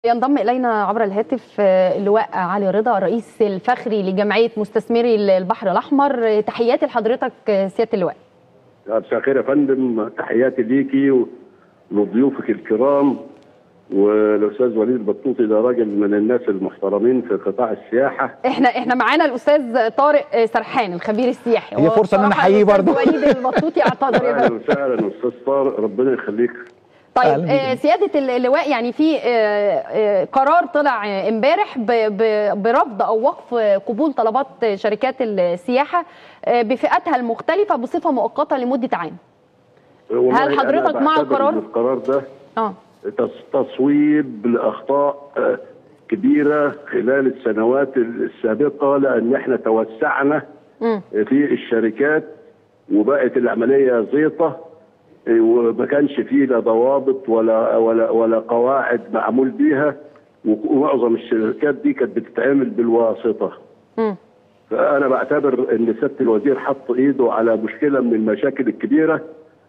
ينضم إلينا عبر الهاتف اللواء علي رضا الرئيس الفخري لجمعية مستثمري البحر الأحمر. تحياتي لحضرتك سيادة اللواء. مساء الخير يا فندم، تحياتي ليكي ولضيوفك الكرام. والاستاذ وليد البطوطي ده راجل من الناس المحترمين في قطاع السياحه. احنا معانا الاستاذ طارق سرحان الخبير السياحي. هي فرصه ان انا احييه برضه. وليد البطوطي اعتذر يا اهلا وسهلا استاذ طارق، ربنا يخليك. طيب سياده اللواء، يعني في قرار طلع امبارح برفض او وقف قبول طلبات شركات السياحه بفئاتها المختلفه بصفه مؤقته لمده عام. هل حضرتك مع القرار ده تصويب لاخطاء كبيره خلال السنوات السابقه، لان احنا توسعنا في الشركات وبقت العمليه زيطه وما كانش فيه لا ضوابط ولا قواعد معمول بيها، ومعظم الشركات دي كانت بتتعمل بالواسطه. فانا بعتبر ان سياده الوزير حط ايده على مشكله من المشاكل الكبيره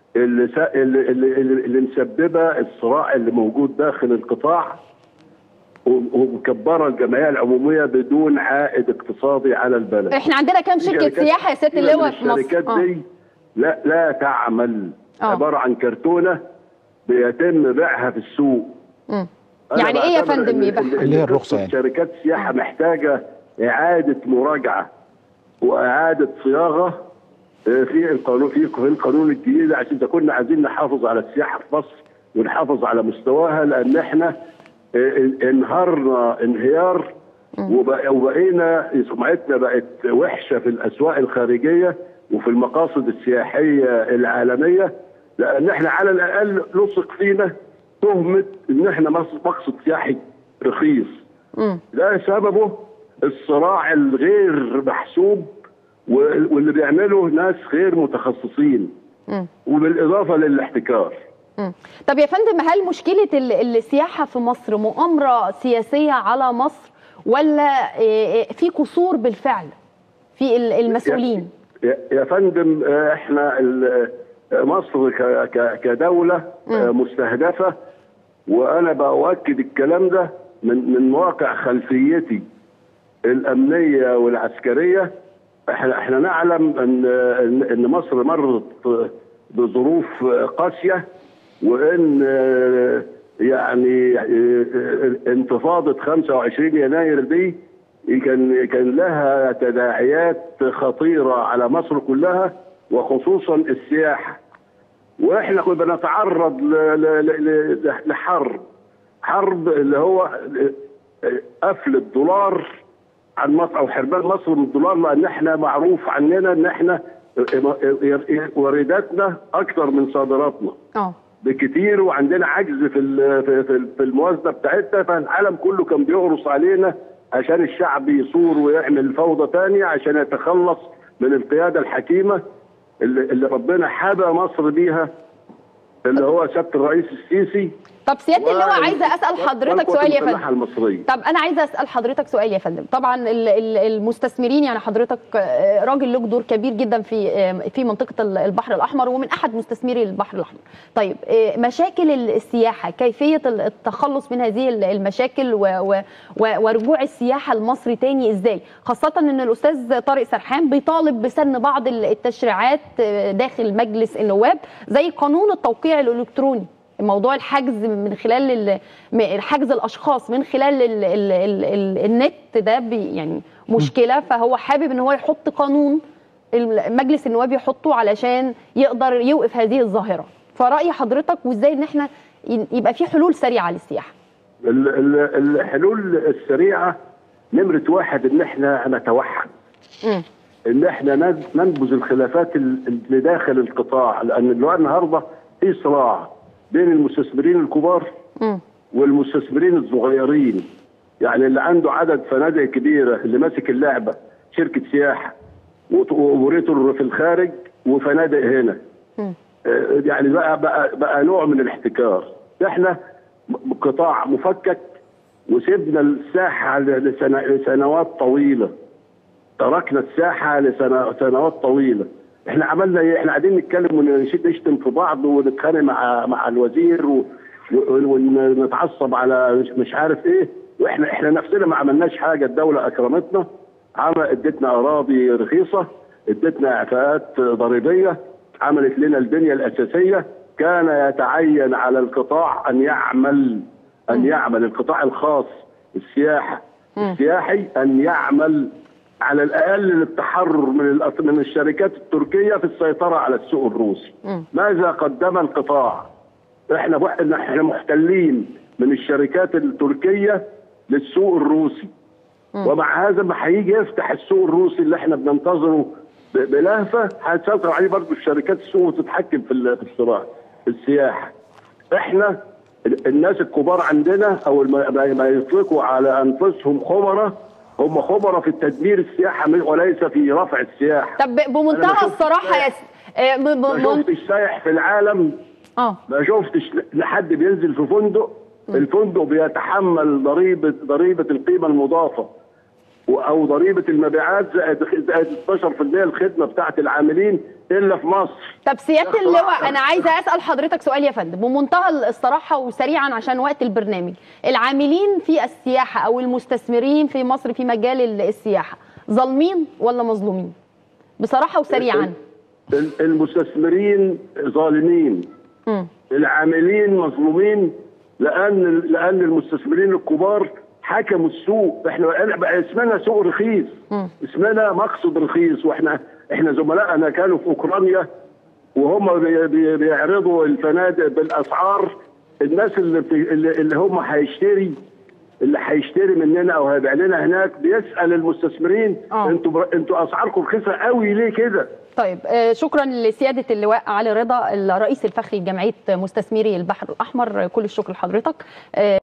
اللي مسببه الصراع اللي موجود داخل القطاع، ومكبره الجمعيه العموميه بدون عائد اقتصادي على البلد. احنا عندنا كام شركه سياحه يا سياده اللواء في مصر؟ الشركات دي لا تعمل، عباره عن كرتونه بيتم بيعها في السوق. يعني ايه يا فندم يبقى اللي هي الرخصه؟ يعني شركات السياحه محتاجه اعاده مراجعه واعاده صياغه في القانون الجديد، عشان اذا كنا عايزين نحافظ على السياحه في مصر ونحافظ على مستواها، لان احنا انهارنا انهيار وبقينا سمعتنا بقت وحشه في الاسواق الخارجيه وفي المقاصد السياحيه العالميه، لان احنا على الاقل لصق فينا تهمه ان احنا مقصد سياحي رخيص. ده سببه الصراع الغير محسوب واللي بيعمله ناس غير متخصصين، وبالاضافه للاحتكار. طب يا فندم، هل مشكله السياحه في مصر مؤامره سياسيه على مصر، ولا في قصور بالفعل في المسؤولين؟ يا فندم، احنا مصر كدوله مستهدفه، وانا باؤكد الكلام ده من واقع خلفيتي الامنيه والعسكريه. احنا نعلم ان مصر مرت بظروف قاسيه، وان يعني انتفاضه 25 يناير دي كان لها تداعيات خطيره على مصر كلها وخصوصا السياحه. واحنا كنا بنتعرض حرب اللي هو قفل الدولار عن مصر او حرمان مصر من الدولار، لان احنا معروف عننا ان احنا وارداتنا اكثر من صادراتنا بكتير، وعندنا عجز في الموازنه بتاعتنا، فالعالم كله كان بيقرص علينا عشان الشعب يثور ويعمل فوضى ثانيه عشان يتخلص من القياده الحكيمه اللي ربنا حابى مصر بيها، اللي هو سياده الرئيس السيسي. طب سياده اللواء، عايزه اسال حضرتك سؤال يا فندم. المصرية. طب انا عايزه اسال حضرتك سؤال يا فندم. طبعا المستثمرين، يعني حضرتك راجل لك دور كبير جدا في منطقه البحر الاحمر ومن احد مستثمري البحر الاحمر. طيب مشاكل السياحه، كيفيه التخلص من هذه المشاكل ورجوع السياحه لمصر تاني ازاي؟ خاصه ان الاستاذ طارق سرحان بيطالب بسن بعض التشريعات داخل مجلس النواب زي قانون التوقيع الالكتروني، موضوع الحجز من خلال حجز الاشخاص من خلال النت ده يعني مشكله، فهو حابب ان هو يحط قانون مجلس النواب يحطه علشان يقدر يوقف هذه الظاهره. فرأي حضرتك وازاي ان احنا يبقى في حلول سريعه للسياحه؟ الحلول السريعه نمره واحد ان احنا نتوحد، ان احنا ننبذ الخلافات اللي داخل القطاع، لان النهارده في صراع بين المستثمرين الكبار والمستثمرين الصغيرين. يعني اللي عنده عدد فنادق كبيره، اللي ماسك اللعبه شركه سياحه ووريتور في الخارج وفنادق هنا، يعني بقى نوع من الاحتكار. احنا قطاع مفكك وسيبنا الساحه لسنوات طويله، تركنا الساحه لسنوات طويله. احنا عملنا ايه؟ احنا قاعدين نتكلم ونشتم في بعض ونتخانق مع الوزير ونتعصب على مش عارف ايه، واحنا نفسنا ما عملناش حاجه. الدوله اكرمتنا، ادتنا اراضي رخيصه، ادتنا اعفاءات ضريبيه، عملت لنا البنيه الاساسيه. كان يتعين على القطاع ان يعمل القطاع الخاص السياحي ان يعمل على الاقل للتحرر من الشركات التركيه في السيطره على السوق الروسي. ماذا قدم القطاع؟ احنا محتلين من الشركات التركيه للسوق الروسي، ومع هذا ما هيجي يفتح السوق الروسي اللي احنا بننتظره بلهفه، هتسيطر عليه برضه الشركات السوق وتتحكم في الصراع السياحه. احنا الناس الكبار عندنا او ما يطلقوا على انفسهم خبراء، هم خبراء في التدمير السياحه وليس في رفع السياحه. طب بمنتهى الصراحه ما شفتش سائح في العالم، ما شفتش لحد بينزل في فندق، الفندق بيتحمل ضريبه القيمه المضافه او ضريبه المبيعات زائد 12% الخدمه بتاعت العاملين الا في مصر. طب سياده اللواء، انا عايزه اسال حضرتك سؤال يا فندم بمنتهى الصراحه وسريعا عشان وقت البرنامج. العاملين في السياحه او المستثمرين في مصر في مجال السياحه ظالمين ولا مظلومين؟ بصراحه وسريعا. المستثمرين ظالمين، العاملين مظلومين، لان المستثمرين الكبار حكموا السوق. احنا اسمنا سوق رخيص، اسمنا مقصد رخيص، واحنا زملائنا كانوا في اوكرانيا وهم بيعرضوا الفنادق بالاسعار. الناس اللي هم هيشتري مننا او هيبيع لنا هناك بيسال المستثمرين انتوا اسعاركم رخيصه قوي ليه كده؟ طيب شكرا لسياده اللواء علي رضا الرئيس الفخري لجمعيه مستثمري البحر الاحمر، كل الشكر لحضرتك.